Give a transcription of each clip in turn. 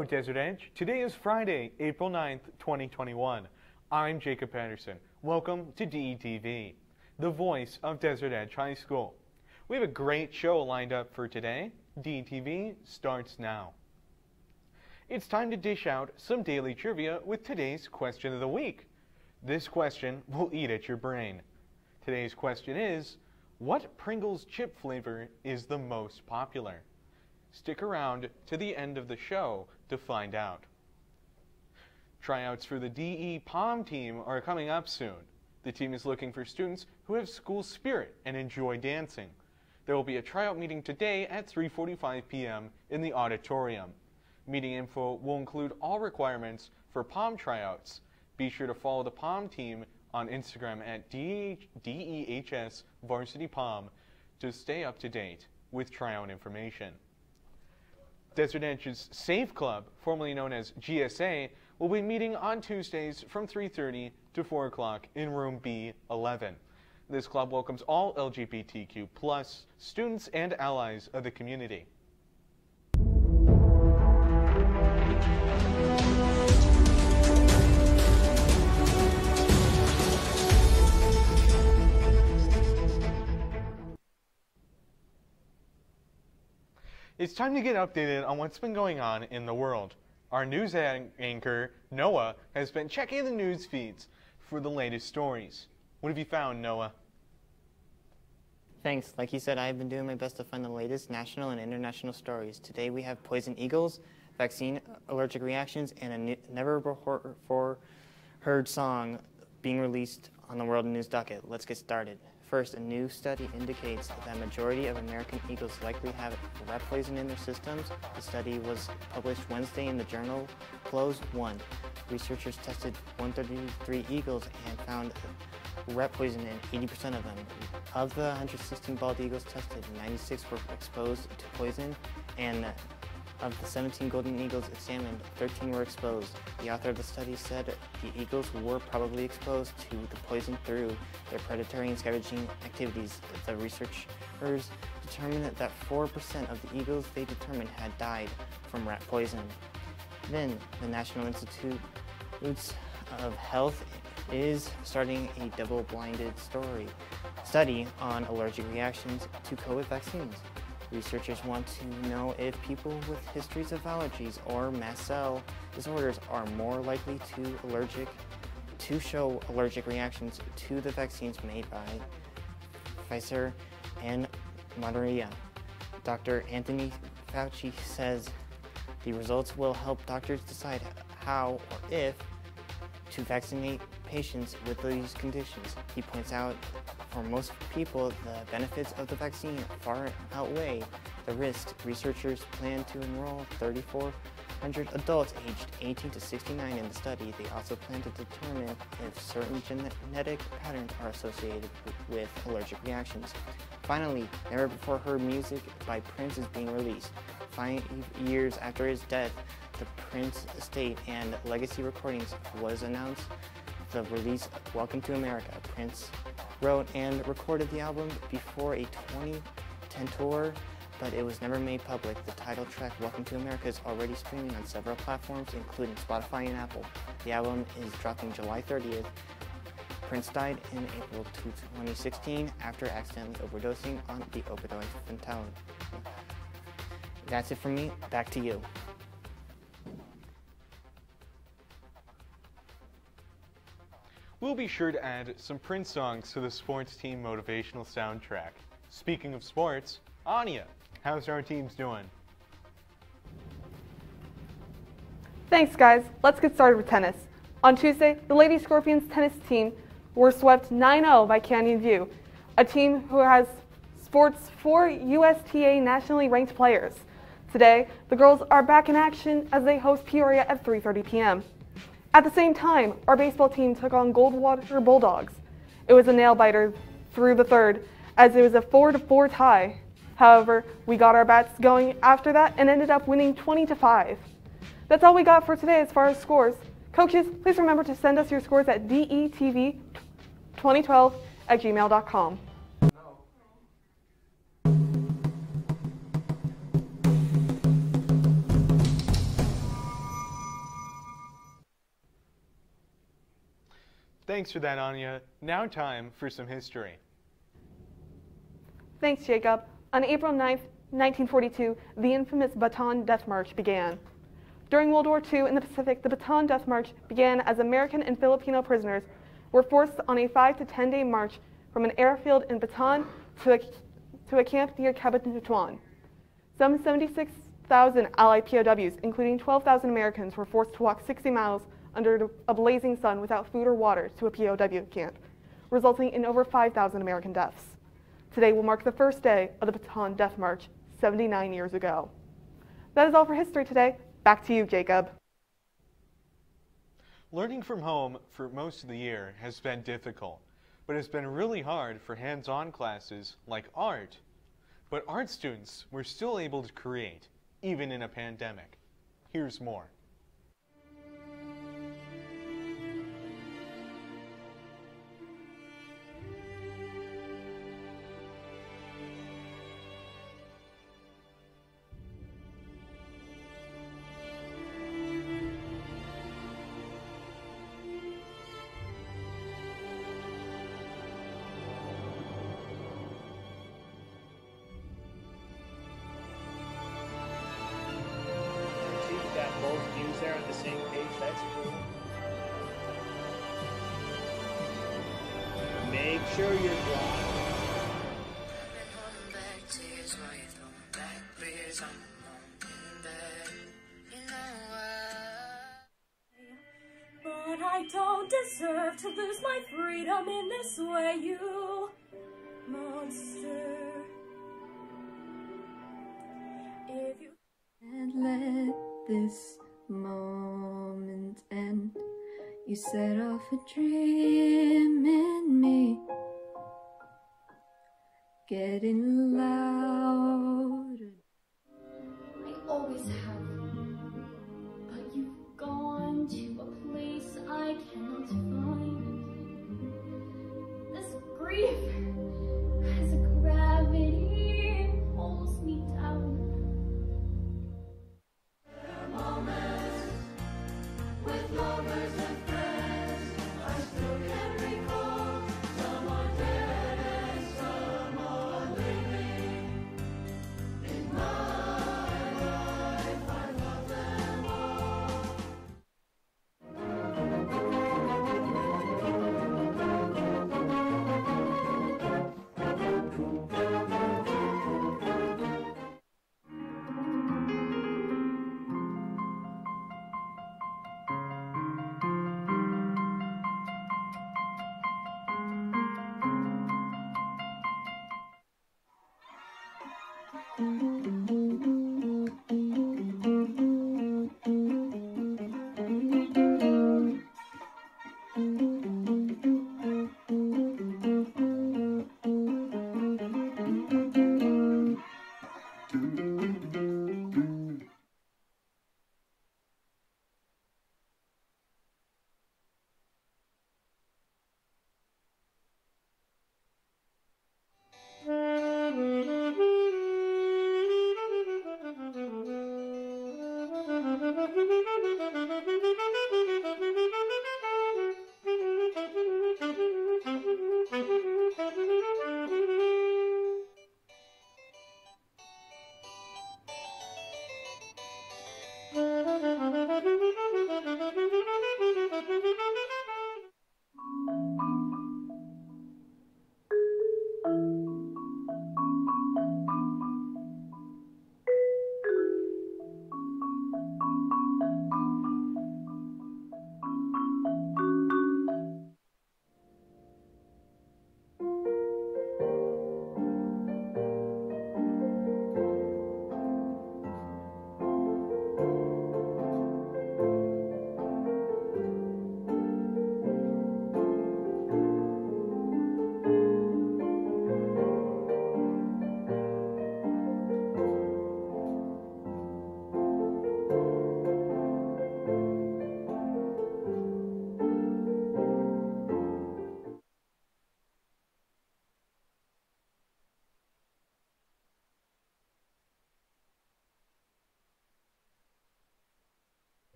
Hello, Desert Edge. Today is Friday, April 9th, 2021. I'm Jacob Patterson. Welcome to DETV, the voice of Desert Edge High School. We have a great show lined up for today. DETV starts now. It's time to dish out some daily trivia with today's question of the week. This question will eat at your brain. Today's question is, what Pringles chip flavor is the most popular? Stick around to the end of the show to find out. Tryouts for the DE Pom team are coming up soon. The team is looking for students who have school spirit and enjoy dancing. There will be a tryout meeting today at 3:45 p.m. in the auditorium. Meeting info will include all requirements for Pom tryouts. Be sure to follow the Pom team on Instagram at DEHS Varsity Pom to stay up to date with tryout information. Desert Edge's Safe Club, formerly known as GSA, will be meeting on Tuesdays from 3:30 to 4 o'clock in room B11. This club welcomes all LGBTQ+ students and allies of the community. It's time to get updated on what's been going on in the world. Our news anchor, Noah, has been checking the news feeds for the latest stories. What have you found, Noah? Thanks. Like you said, I've been doing my best to find the latest national and international stories. Today we have poison eagles, vaccine allergic reactions, and a never-before heard song being released on the World News Docket. Let's get started. First, a new study indicates that a majority of American eagles likely have rat poison in their systems. The study was published Wednesday in the journal PLOS One. Researchers tested 133 eagles and found rat poison in 80% of them. Of the 116 bald eagles tested, 96 were exposed to poison, and of the 17 golden eagles examined, 13 were exposed. The author of the study said the eagles were probably exposed to the poison through their predatory and scavenging activities. The researchers determined that 4% of the eagles they determined had died from rat poison. Then, the National Institutes of Health is starting a double-blinded study on allergic reactions to COVID vaccines. Researchers want to know if people with histories of allergies or mast cell disorders are more likely to show allergic reactions to the vaccines made by Pfizer and Moderna. Dr. Anthony Fauci says the results will help doctors decide how or if to vaccinate patients with these conditions. He points out for most people, the benefits of the vaccine far outweigh the risks. Researchers plan to enroll 3,400 adults aged 18 to 69 in the study. They also plan to determine if certain genetic patterns are associated with allergic reactions. Finally, never-before-heard music by Prince is being released. 5 years after his death, the Prince estate and legacy recordings was announced. The release of Welcome to America. Prince wrote and recorded the album before a 2010 tour, but it was never made public. The title track, Welcome to America, is already streaming on several platforms, including Spotify and Apple. The album is dropping July 30th. Prince died in April 2016 after accidentally overdosing on the opioid fentanyl. That's it from me. Back to you. We'll be sure to add some Prince songs to the sports team motivational soundtrack. Speaking of sports, Anya, how's our teams doing? Thanks, guys. Let's get started with tennis. On Tuesday, the Lady Scorpions tennis team were swept 9-0 by Canyon View, a team who has sports 4 USTA nationally ranked players. Today, the girls are back in action as they host Peoria at 3:30 p.m. At the same time, our baseball team took on Goldwater Bulldogs. It was a nail-biter through the third, as it was a 4-4 tie. However, we got our bats going after that and ended up winning 20-5. That's all we got for today as far as scores. Coaches, please remember to send us your scores at detv2012@gmail.com. Thanks for that, Anya. Now time for some history. Thanks, Jacob. On April 9th, 1942, the infamous Bataan Death March began. During World War II in the Pacific, the Bataan Death March began as American and Filipino prisoners were forced on a 5 to 10-day march from an airfield in Bataan to a camp near Cabanatuan. Some 76,000 Allied POWs, including 12,000 Americans, were forced to walk 60 miles under a blazing sun without food or water to a POW camp, resulting in over 5,000 American deaths. Today will mark the first day of the Bataan Death March 79 years ago. That is all for history today. Back to you, Jacob. Learning from home for most of the year has been difficult, but it's been really hard for hands-on classes like art. But art students were still able to create, even in a pandemic. Here's more. Both views there on the same page, that's cool. Make sure you're drawing. But I don't deserve to lose my freedom in this way, you monster. If you and let this moment end, you set off a dream in me, getting louder. I always have, but you've gone to a place I cannot find. This grief has a gravity, it pulls me down. With lovers and friends, I still can recall someone dead and someone living. In my life, I love them all.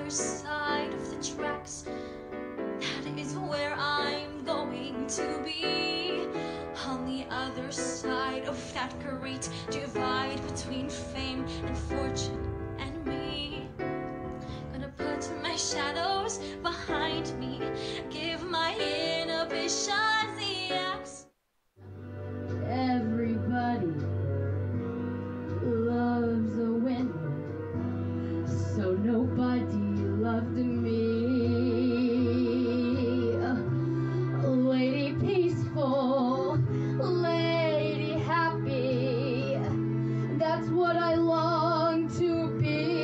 other side of the tracks. That is where I'm going to be. On the other side of that great divide between fame and fortune and me. Gonna put my shadows behind me, give my inhibitions the axe. Everybody loves a winner, so nobody loved me. Lady peaceful, lady happy, that's what I long to be.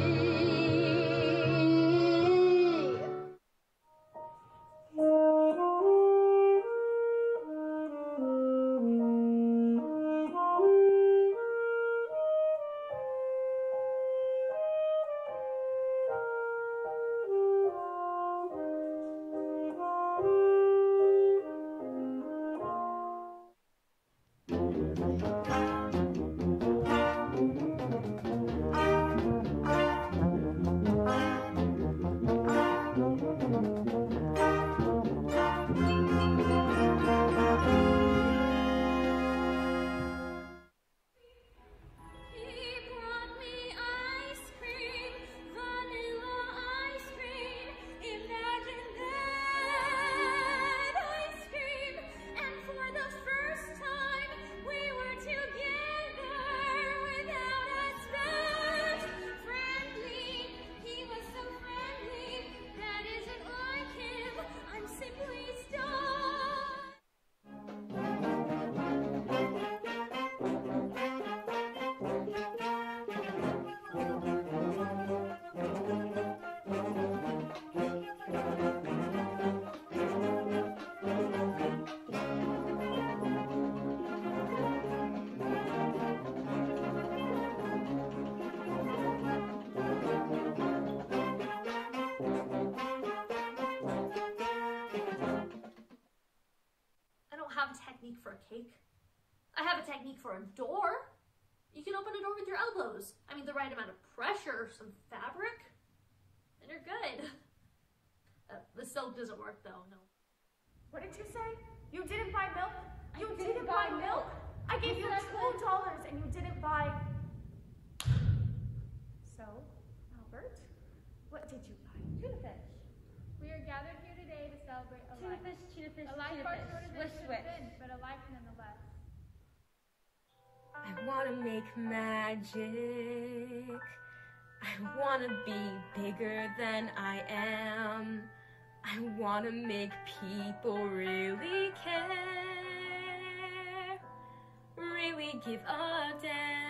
He brought me ice cream, vanilla ice cream. Imagine that ice cream. And for the first time, we were together without a spat. Friendly, he was so friendly. That isn't like him. I'm simply stunned. I don't have a technique for a cake. I have a technique for a door. You can open a door with your elbows. I mean, the right amount of pressure, some fabric, and you're good. The silk doesn't work though, no. What did you say? You didn't buy milk? You didn't buy milk? I gave you $2 and you didn't buy... So, Albert, what did you buy? Tuna fish. We are gathered here today to celebrate a life. Tuna fish, a life far shorter than it should have been, but a life nonetheless. I wanna make magic. I wanna be bigger than I am. I wanna make people really care, really give a damn.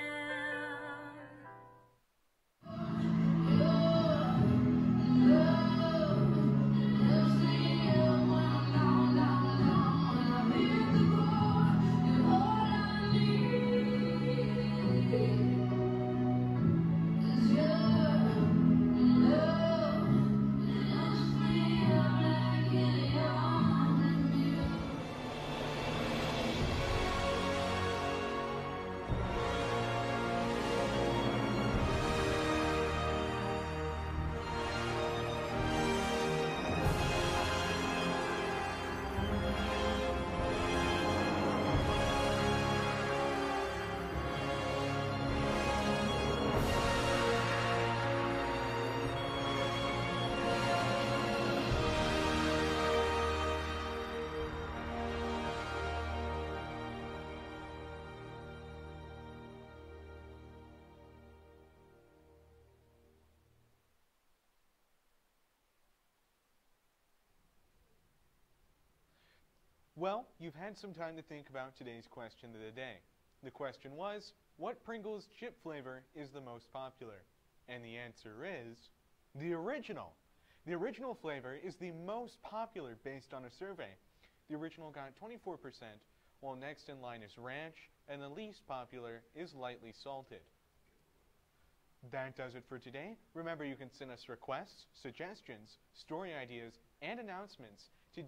Well, you've had some time to think about today's question of the day. The question was, what Pringles chip flavor is the most popular? And the answer is the original. The original flavor is the most popular based on a survey. The original got 24%, while next in line is ranch, and the least popular is lightly salted. That does it for today. Remember, you can send us requests, suggestions, story ideas, and announcements to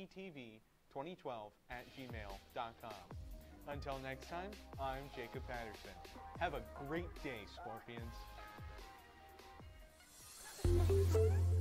detv2012@gmail.com. Until next time, I'm Jacob Patterson. Have a great day, Scorpions. Thank you.